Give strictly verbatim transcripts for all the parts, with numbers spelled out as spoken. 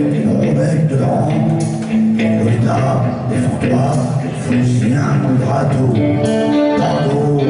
et mon bec dedans. Lolita, défends-toi, faut signer un coup de râteau dans le dos.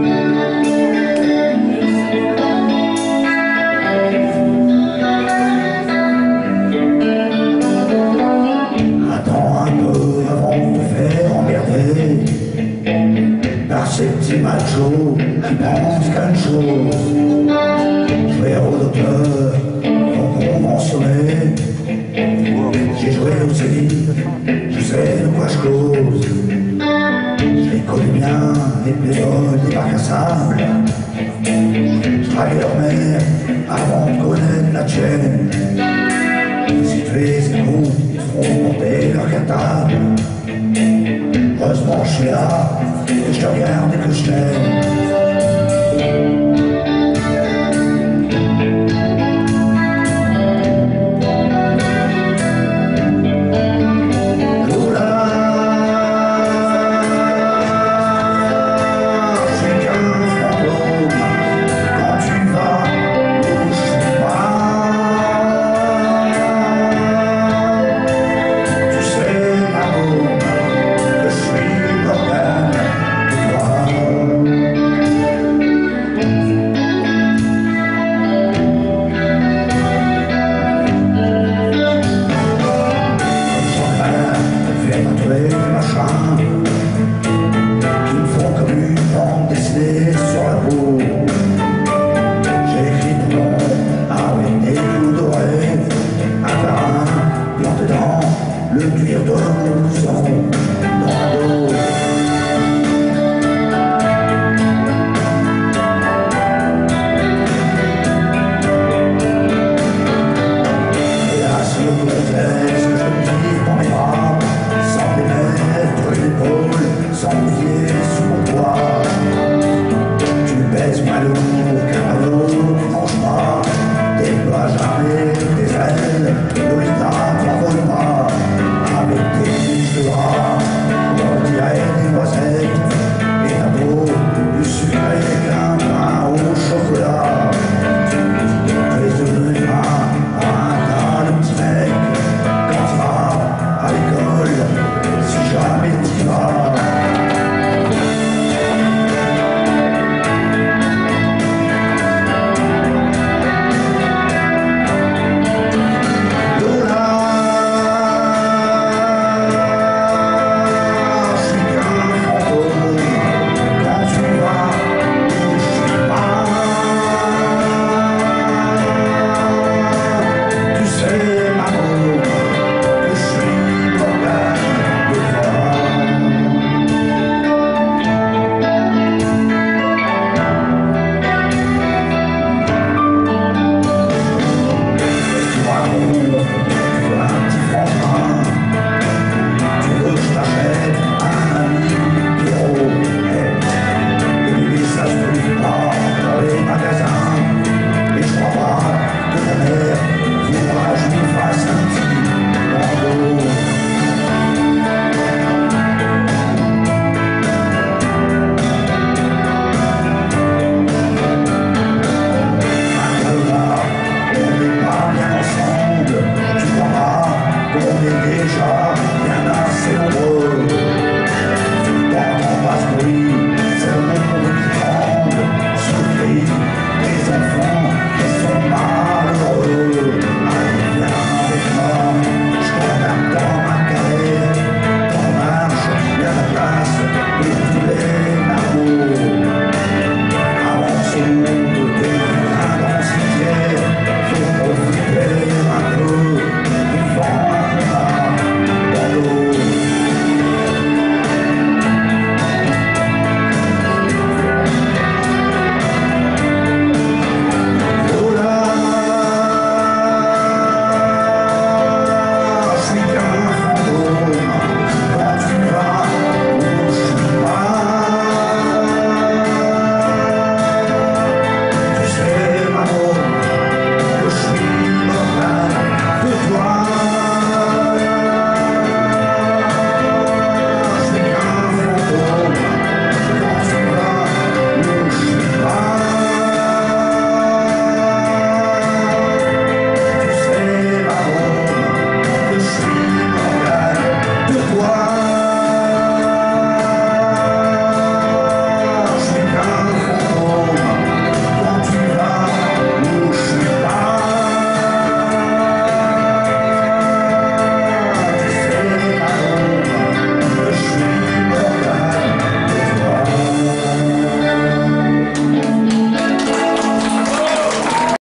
Attends un peu avant de te faire emmerder par ces petits machos qui pensent qu'à une chose, jouer au docteur, non conventionné. J'ai joué au Zénith, je sais de quoi je cause. Je les connais bien, les pédoles, les bacs à sable. Je travaillais leur mère avant de connaître la tienne. Si tu les écoutes, ils feront monter leur cartable. Heureusement je suis là, et je te regarde et que je t'aime.